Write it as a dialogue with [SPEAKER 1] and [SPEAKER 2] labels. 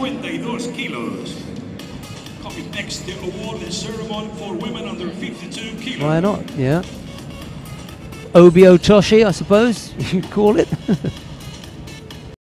[SPEAKER 1] 52 kilos. Coming next, the award ceremony for women under 52 kilos.
[SPEAKER 2] Why not? Yeah. Obi otoshi, I suppose you could call it.